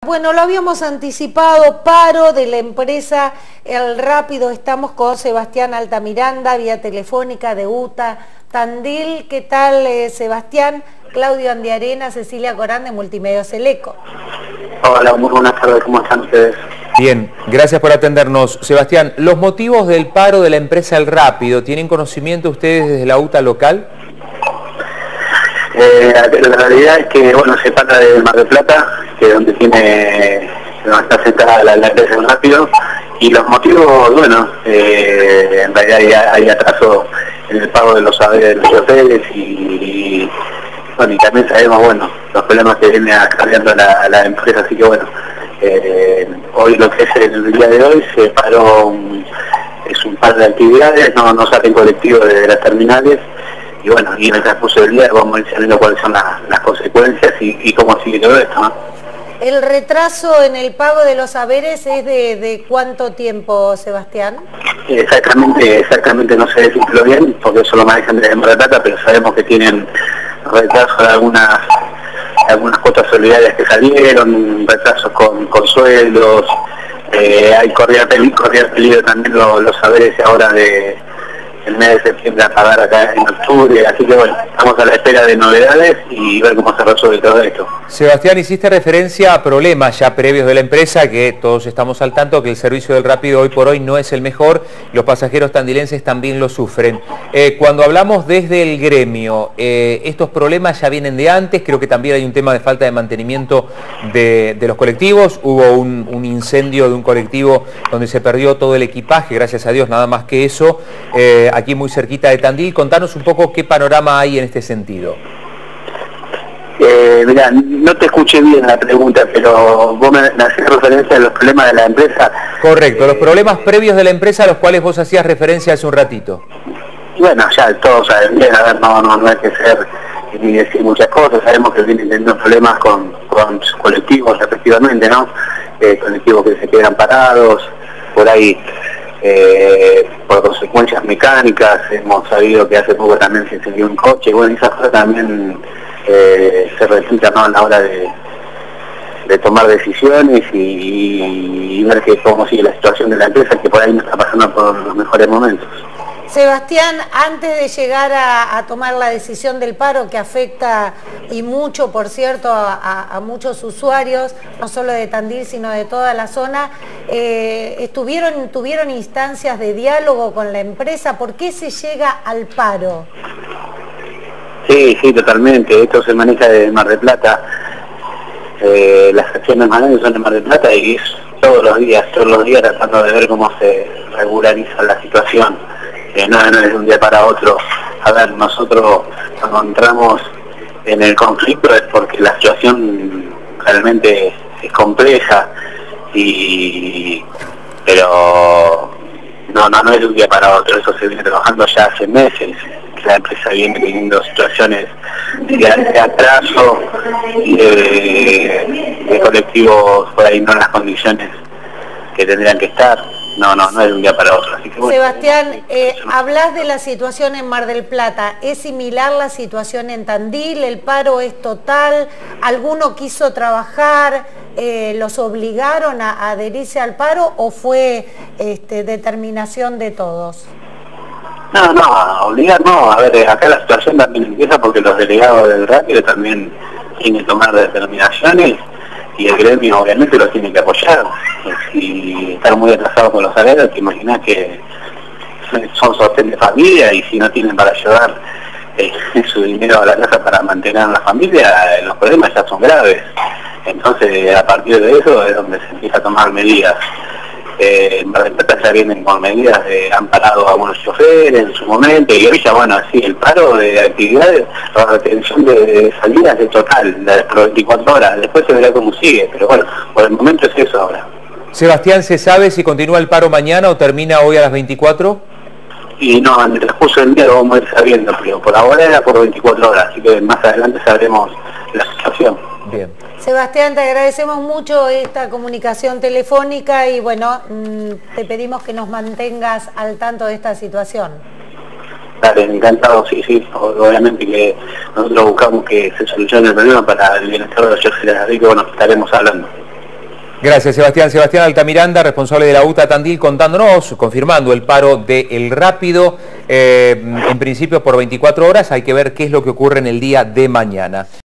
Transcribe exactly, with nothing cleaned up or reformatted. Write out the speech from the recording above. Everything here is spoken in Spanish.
Bueno, lo habíamos anticipado, paro de la empresa El Rápido. Estamos con Sebastián Altamiranda, vía telefónica de U T A Tandil. ¿Qué tal, eh, Sebastián? Claudio Andiarena, Cecilia Corán de Multimedios El Eco. Hola, muy buenas tardes, ¿cómo están ustedes? Bien, gracias por atendernos. Sebastián, los motivos del paro de la empresa El Rápido, ¿tienen conocimiento ustedes desde la U T A local? Eh, la realidad es que, bueno, se trata de Mar del Plata, que es donde tiene, donde está sentada la, la empresa El Rápido, y los motivos, bueno, eh, en realidad hay, hay atraso en el pago de los saberes de los hoteles y, y, bueno, y también sabemos, bueno, los problemas que viene acarreando la, la empresa, así que bueno, eh, hoy lo que es el día de hoy se paró, un, es un par de actividades, no, no salen colectivos desde las terminales. Y bueno, y en el transcurso del día vamos a ir sabiendo cuáles son las, las consecuencias y, y cómo sigue todo esto, ¿no? ¿El retraso en el pago de los haberes es de, de cuánto tiempo, Sebastián? Exactamente, exactamente no sé decirlo bien, porque eso lo manejan desde Mar del Plata, pero sabemos que tienen retraso de algunas, algunas cuotas solidarias que salieron, retrasos con, con sueldos, eh, hay corría peligro, corría peligro también los, los haberes ahora de el mes de septiembre a pagar acá en octubre, así que bueno, estamos a la espera de novedades y ver cómo se resuelve todo esto. Sebastián, hiciste referencia a problemas ya previos de la empresa, que todos estamos al tanto, que el servicio del Rápido hoy por hoy no es el mejor, los pasajeros tandilenses también lo sufren. Eh, cuando hablamos desde el gremio, eh, estos problemas ya vienen de antes, creo que también hay un tema de falta de mantenimiento de, de los colectivos, hubo un, un incendio de un colectivo donde se perdió todo el equipaje, gracias a Dios, nada más que eso, eh, aquí muy cerquita de Tandil. Contanos un poco qué panorama hay en este sentido. Eh, mirá, no te escuché bien la pregunta, pero vos me, me hacías referencia a los problemas de la empresa. Correcto, eh, los problemas previos de la empresa a los cuales vos hacías referencia hace un ratito. Bueno, ya todos saben bien, a ver, no, no, no hay que ser ni decir muchas cosas, sabemos que vienen teniendo problemas con, con sus colectivos, respectivamente, ¿no? Eh, colectivos que se quedan parados, por ahí. Eh, por consecuencias mecánicas, hemos sabido que hace poco también se incendió un coche, y bueno, esas cosas también eh, se resultan, ¿no?, a la hora de, de tomar decisiones y, y ver que cómo sigue la situación de la empresa, que por ahí no está pasando por los mejores momentos. Sebastián, antes de llegar a, a tomar la decisión del paro, que afecta y mucho, por cierto, a, a, a muchos usuarios, no solo de Tandil, sino de toda la zona, eh, estuvieron, tuvieron instancias de diálogo con la empresa. ¿Por qué se llega al paro? Sí, sí, totalmente. Esto se maneja de Mar del Plata. Eh, las acciones manuales son de Mar del Plata y es todos los días, todos los días tratando de ver cómo se regulariza la situación. Eh, no, no es de un día para otro. A ver, nosotros nos encontramos en el conflicto es porque la situación realmente es compleja, y pero no, no, no es de un día para otro, eso se viene trabajando ya hace meses. La empresa viene teniendo situaciones de, de atraso y de, de colectivos por ahí no en las condiciones que tendrían que estar. No, no, no es de un día para otro. Así que, bueno, Sebastián, eh, hablas de la situación en Mar del Plata. ¿Es similar la situación en Tandil? ¿El paro es total? ¿Alguno quiso trabajar? Eh, ¿Los obligaron a, a adherirse al paro o fue este, determinación de todos? No, no, obligar no. A ver, acá la situación también empieza porque los delegados del Rápido también tienen que tomar determinaciones y el gremio obviamente los tiene que apoyar. Si están muy atrasados con los salarios, te imaginas que son sostén de familia y si no tienen para llevar eh, su dinero a la casa para mantener a la familia, los problemas ya son graves. Entonces, a partir de eso es donde se empieza a tomar medidas. Eh, en Mar del Plata ya vienen con medidas de han parado a algunos choferes en su momento, y hoy ya, bueno, así el paro de actividades, la retención de, de salidas es total, de por veinticuatro horas, después se verá cómo sigue, pero bueno, por el momento es eso ahora. Sebastián, ¿se sabe si continúa el paro mañana o termina hoy a las veinticuatro? Y no, en el transcurso del día lo vamos a ir sabiendo, pero por ahora era por veinticuatro horas, así que más adelante sabremos la situación. Bien. Sebastián, te agradecemos mucho esta comunicación telefónica y bueno, te pedimos que nos mantengas al tanto de esta situación. Dale, encantado, sí, sí, obviamente que nosotros buscamos que se solucione el problema para el bienestar de los choferes, así que bueno, estaremos hablando. Gracias, Sebastián. Sebastián Altamiranda, responsable de la UTA Tandil, contándonos, confirmando el paro de El Rápido, eh, en principio por veinticuatro horas. Hay que ver qué es lo que ocurre en el día de mañana.